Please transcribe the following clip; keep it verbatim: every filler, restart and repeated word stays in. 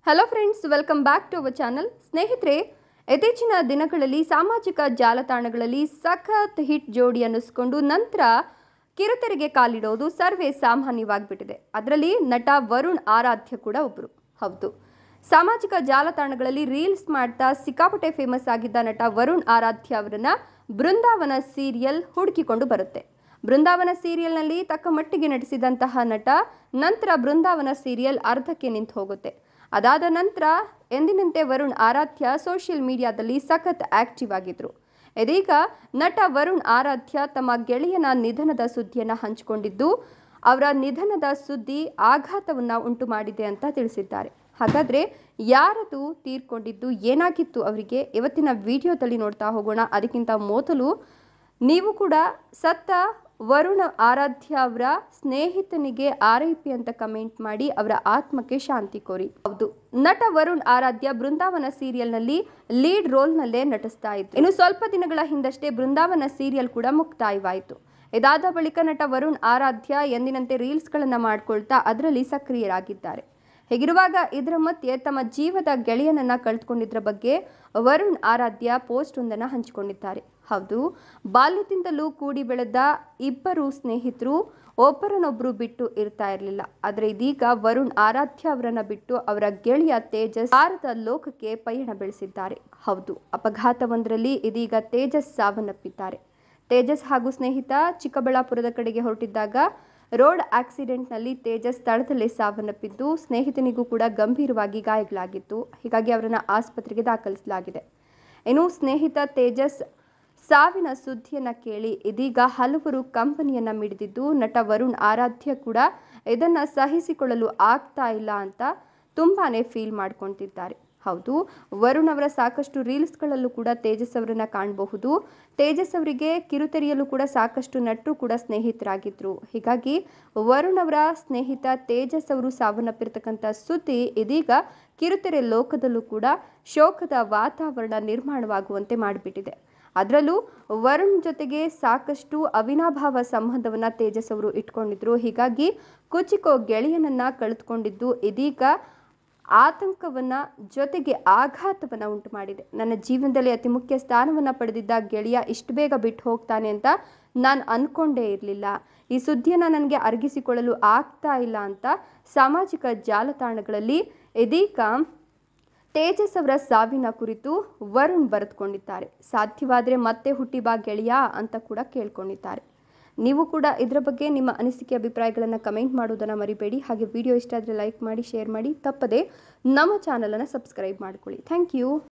Hello friends, welcome back to our channel. ಸ್ನೇಹಿತರೆ, ಇತ್ತೀಚಿನ ದಿನಗಳಲ್ಲಿ ಸಾಮಾಜಿಕ ಜಾಲತಾಣಗಳಲ್ಲಿ ಸಖತ್ ಹಿಟ್ ಜೋಡಿ ಅನ್ನಿಸ್ಕೊಂಡು ನಂತರ ಕಿರುತೆರೆಗೆ ಕಾಲಿಡೋದು ಸರ್ವೇ ಸಾಮಾನ್ಯವಾಗಿಬಿಟ್ಟಿದೆ. ಅದರಲ್ಲಿ ನಟ ವರುಣ್ ಆರಾಧ್ಯ ಕೂಡ ಒಬ್ಬರು. ಹೌದು, ಸಾಮಾಜಿಕ ಜಾಲತಾಣಗಳಲ್ಲಿ ರೀಲ್ಸ್ ಮಾಡ್ತಾ ಸಿಕ್ಕಾಪಟ್ಟೆ ಫೇಮಸ್ ಆಗಿದ್ದ ನಟ ವರುಣ್ ಆರಾಧ್ಯ ಅವರನ್ನ ಬೃಂದಾವನ ಸೀರಿಯಲ್ ಹುಡುಕಿಕೊಂಡು ಬರುತ್ತೆ. ಬೃಂದಾವನ ಸೀರಿಯಲ್ನಲ್ಲಿ ತಕ್ಕ ಮಟ್ಟಿಗೆ ನಟಿಸಿದಂತಹ ನಟ ನಂತರ ಬೃಂದಾವನ ಸೀರಿಯಲ್ ಅರ್ಧಕ್ಕೆ ನಿಂತು ಹೋಗುತ್ತೆ. ಅದಾದ ನಂತರ ಎಂದಿನಂತೆ ವರುಣ್ ಆರಾಧ್ಯ ಸೋಷಿಯಲ್ ಮೀಡಿಯಾದಲ್ಲಿ ಸಖತ್ ಆಕ್ಟಿವ್ ಆಗಿದ್ರು. ಇದೀಗ ನಟ ವರುಣ್ ಆರಾಧ್ಯ ತಮ್ಮ ಗೆಳೆಯನ ನಿಧನದ ಸುದ್ದಿಯನ್ನು ಹಂಚಿಕೊಂಡಿದ್ದು, ಅವರ ನಿಧನದ ಸುದ್ದಿ ಆಘಾತವನ್ನು ಉಂಟು ಮಾಡಿದೆ ಅಂತ ತಿಳಿಸಿದ್ದಾರೆ. ಹಾಗಾದರೆ ಯಾರದು ತೀರ್ಕೊಂಡಿದ್ದು, ಏನಾಗಿತ್ತು ಅವರಿಗೆ, ಇವತ್ತಿನ ವಿಡಿಯೋದಲ್ಲಿ ನೋಡ್ತಾ ಹೋಗೋಣ. ಅದಕ್ಕಿಂತ ಮೊದಲು ನೀವು ಕೂಡ ಸತ್ತ ವರುಣ್ ಆರಾಧ್ಯ ಅವರ ಸ್ನೇಹಿತನಿಗೆ ಆರ್ ಐ ಪಿ ಅಂತ ಕಮೆಂಟ್ ಮಾಡಿ ಅವರ ಆತ್ಮಕ್ಕೆ ಶಾಂತಿ ಕೋರಿ. ಹೌದು, ನಟ ವರುಣ್ ಆರಾಧ್ಯ ಬೃಂದಾವನ ಸೀರಿಯಲ್ನಲ್ಲಿ ಲೀಡ್ ರೋಲ್ನಲ್ಲೇ ನಟಿಸ್ತಾ ಇದ್ರು. ಇನ್ನು ಸ್ವಲ್ಪ ದಿನಗಳ ಹಿಂದಷ್ಟೇ ಬೃಂದಾವನ ಸೀರಿಯಲ್ ಕೂಡ ಮುಕ್ತಾಯವಾಯಿತು. ಇದಾದ ಬಳಿಕ ನಟ ವರುಣ್ ಆರಾಧ್ಯ ಎಂದಿನಂತೆ ರೀಲ್ಸ್ಗಳನ್ನು ಮಾಡ್ಕೊಳ್ತಾ ಅದರಲ್ಲಿ ಸಕ್ರಿಯರಾಗಿದ್ದಾರೆ. ಹೀಗಿರುವಾಗ ಇದರ ಮಧ್ಯೆ ತಮ್ಮ ಜೀವದ ಗೆಳೆಯನನ್ನ ಕಳೆದುಕೊಂಡಿದ್ರ ಬಗ್ಗೆ ವರುಣ್ ಆರಾಧ್ಯ ಪೋಸ್ಟ್ ಒಂದನ್ನು ಹಂಚಿಕೊಂಡಿದ್ದಾರೆ. ಹೌದು, ಬಾಲ್ಯದಿಂದಲೂ ಕೂಡಿ ಬೆಳೆದ ಇಬ್ಬರು ಸ್ನೇಹಿತರು ಒಬ್ಬರನ್ನೊಬ್ಬರು ಬಿಟ್ಟು ಇರ್ತಾ ಇರಲಿಲ್ಲ. ಆದರೆ ಇದೀಗ ವರುಣ್ ಆರಾಧ್ಯ ಅವರನ್ನ ಬಿಟ್ಟು ಅವರ ಗೆಳೆಯ ತೇಜಸ್ ಭಾರತ ಲೋಕಕ್ಕೆ ಪಯಣ ಬೆಳೆಸಿದ್ದಾರೆ. ಹೌದು, ಅಪಘಾತವೊಂದರಲ್ಲಿ ಇದೀಗ ತೇಜಸ್ ಸಾವನ್ನಪ್ಪಿದ್ದಾರೆ. ತೇಜಸ್ ಹಾಗೂ ಸ್ನೇಹಿತ ಚಿಕ್ಕಬಳ್ಳಾಪುರದ ಕಡೆಗೆ ಹೊರಟಿದ್ದಾಗ ರೋಡ್ ಆಕ್ಸಿಡೆಂಟ್ನಲ್ಲಿ ತೇಜಸ್ ಸ್ಥಳದಲ್ಲೇ ಸಾವನ್ನಪ್ಪಿದ್ದು, ಸ್ನೇಹಿತನಿಗೂ ಕೂಡ ಗಂಭೀರವಾಗಿ ಗಾಯಗಳಾಗಿತ್ತು. ಹೀಗಾಗಿ ಅವರನ್ನು ಆಸ್ಪತ್ರೆಗೆ ದಾಖಲಿಸಲಾಗಿದೆ. ಇನ್ನು ಸ್ನೇಹಿತ ತೇಜಸ್ ಸಾವಿನ ಸುದ್ದಿಯನ್ನು ಕೇಳಿ ಇದೀಗ ಹಲವರು ಕಂಪನಿಯನ್ನು ಮಿಡಿದಿದ್ದು, ನಟ ವರುಣ್ ಆರಾಧ್ಯ ಕೂಡ ಇದನ್ನು ಸಹಿಸಿಕೊಳ್ಳಲು ಆಗ್ತಾ ಇಲ್ಲ ಅಂತ ತುಂಬಾನೇ ಫೀಲ್ ಮಾಡ್ಕೊತಿದ್ದಾರೆ. ಹೌದು, ವರುಣ್ ಅವರ ಸಾಕಷ್ಟು ರೀಲ್ಸ್ಗಳಲ್ಲೂ ಕೂಡ ತೇಜಸ್ ಅವರನ್ನ ಕಾಣಬಹುದು. ತೇಜಸ್ ಅವರಿಗೆ ಕಿರುತೆರೆಯಲ್ಲೂ ಕೂಡ ಸಾಕಷ್ಟು ನಟರು ಕೂಡ ಸ್ನೇಹಿತರಾಗಿದ್ರು. ಹೀಗಾಗಿ ವರುಣ್ ಅವರ ಸ್ನೇಹಿತ ತೇಜಸ್ ಅವರು ಸಾವನ್ನಪ್ಪಿರ್ತಕ್ಕಂಥ ಸುದ್ದಿ ಇದೀಗ ಕಿರುತೆರೆ ಲೋಕದಲ್ಲೂ ಕೂಡ ಶೋಕದ ವಾತಾವರಣ ನಿರ್ಮಾಣವಾಗುವಂತೆ ಮಾಡಿಬಿಟ್ಟಿದೆ. ಅದರಲ್ಲೂ ವರುಣ್ ಜೊತೆಗೆ ಸಾಕಷ್ಟು ಅವಿನಾಭಾವ ಸಂಬಂಧವನ್ನು ತೇಜಸ್ ಅವರು ಇಟ್ಕೊಂಡಿದ್ರು. ಹೀಗಾಗಿ ಕುಚಿಕೋ ಗೆಳೆಯನನ್ನ ಕಳೆದುಕೊಂಡಿದ್ದು ಇದೀಗ ಆತಂಕವನ್ನು ಜೊತೆಗೆ ಆಘಾತವನ್ನು ಉಂಟು ಮಾಡಿದೆ. ನನ್ನ ಜೀವನದಲ್ಲಿ ಅತಿ ಮುಖ್ಯ ಸ್ಥಾನವನ್ನು ಪಡೆದಿದ್ದ ಗೆಳೆಯ ಇಷ್ಟು ಬೇಗ ಬಿಟ್ಟು ಹೋಗ್ತಾನೆ ಅಂತ ನಾನು ಅಂದ್ಕೊಂಡೇ ಇರಲಿಲ್ಲ. ಈ ಸುದ್ದಿಯನ್ನು ನನಗೆ ಅರಗಿಸಿಕೊಳ್ಳಲು ಆಗ್ತಾ ಇಲ್ಲ ಅಂತ ಸಾಮಾಜಿಕ ಜಾಲತಾಣಗಳಲ್ಲಿ ಇದೀಗ ತೇಜಸ್ ಅವರ ಸಾವಿನ ಕುರಿತು ವರುಣ್ ಬರೆದುಕೊಂಡಿದ್ದಾರೆ. ಸಾಧ್ಯವಾದರೆ ಮತ್ತೆ ಹುಟ್ಟಿ ಬಾ ಗೆಳೆಯ ಅಂತ ಕೂಡ ಕೇಳ್ಕೊಂಡಿದ್ದಾರೆ. ನೀವು ಕೂಡ ಇದರ ಬಗ್ಗೆ ನಿಮ್ಮ ಅನಿಸಿಕೆ ಅಭಿಪ್ರಾಯಗಳನ್ನು ಕಮೆಂಟ್ ಮಾಡೋದನ್ನು ಮರಿಬೇಡಿ. ಹಾಗೆ ವಿಡಿಯೋ ಇಷ್ಟ ಆದರೆ ಲೈಕ್ ಮಾಡಿ, ಶೇರ್ ಮಾಡಿ, ತಪ್ಪದೆ ನಮ್ಮ ಚಾನಲನ್ನು ಸಬ್ಸ್ಕ್ರೈಬ್ ಮಾಡ್ಕೊಳ್ಳಿ. Thank you.